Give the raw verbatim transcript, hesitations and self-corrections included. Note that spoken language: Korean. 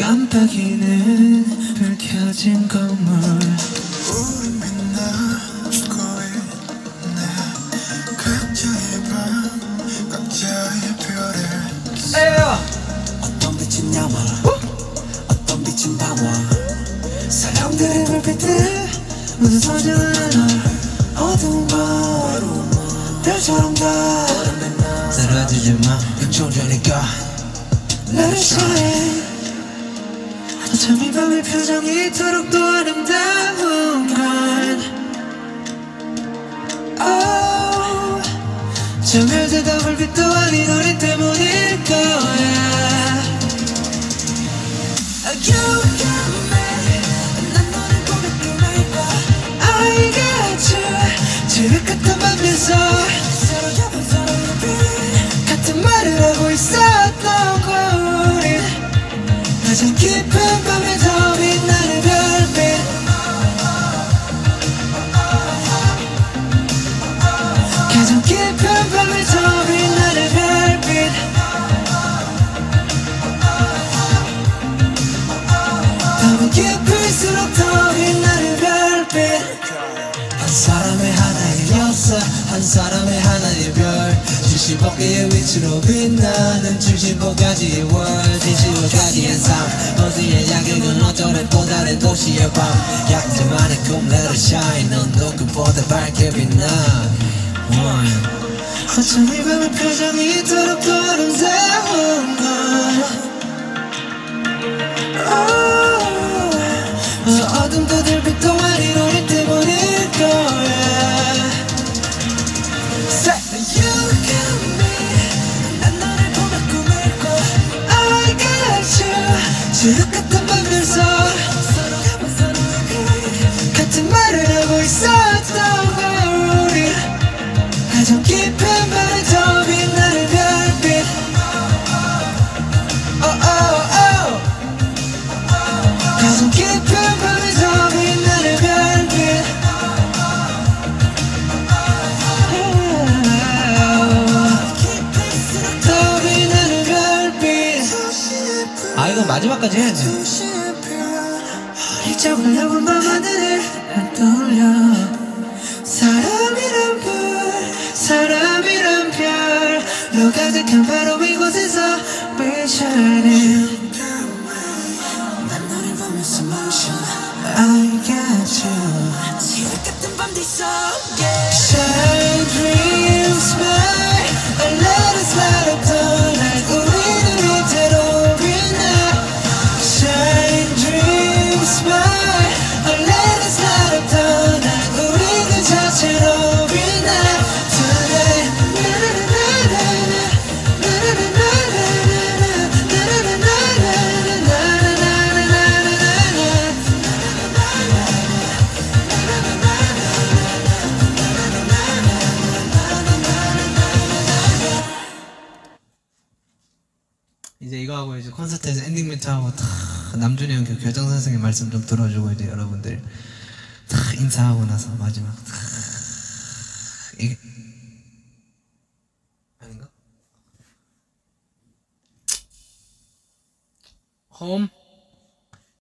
깜빡이는 불 켜진 건물 우린 빛나고 있네 각자의 밤 각자의 별을 에어 어떤 빛은 야와 어떤 빛은 방화 사람들의 불빛들 모두 소중한 어두운 밤 별처럼 다 사라지지 마 긍정적이니까 Let it shine 어쩜 이 밤의 표정이 이토록 또 아름다운 건 oh, 저 별들도 불빛도 아닌 우리 때문일 거야 You got me 난 너를 보며 꿈을 꿔 I got you 지옥 같은 밤에서 서로 잡은 서로의 빛 같은 말을 하고 있었던 거 우린 가장 깊은 밤에 더 빛나는 별빛 가장 깊은 밤에 더 빛나는 별빛 밤이 깊을수록 더 빛나는 별빛 한 사람의 하나의 역사 한 사람의 하나의 별 칠십억 개의 위치로 빛나는 칠십억 가지의 월 칠십억 가지의 삶 어디의 야경은 어쩌면 또 다른 도시의 밤 약자만의 꿈 let it shine 넌 누구보다 밝게 빛나 어쩜 이 밤의 표정이 이토록 또 아름다운 건 oh, 어둠도 들빛도 아닌 우리 때문일 거야 You got me 난 너를 보며 꿈을 꿔 I got you 지옥 같은 밤에서 서로 잡은 서로의 빛 같은 말을 하고 있었던 걸 우리 가장 깊은 밤에 더 빛나는 별빛 oh, oh, oh. 가장 깊은 밤에 더 빛나는 별빛 더 빛나는 별빛 아 이거 마지막까지 해야지 훌쩍 흘러본 밤하늘을 난 떠올려 사람이란 불 사람이란 별로 가득한 바로 이곳에서 We're shining 난 너를 보면서 motion I got you 지옥 같은 밤 뒤속에 Shine dream smile and let us light up the night 우리는 이대로 빛나 Shine dream smile and let us light up the night 우리 그 자체로 빛나 Tonight 이제 이거 하고 이제 콘서트에서 엔딩 멘트 하고 다 남준이 형 그 교장 선생님 말씀 좀 들어주고 이제 여러분들 다 인사하고 나서 마지막 다 이게 아닌가? 홈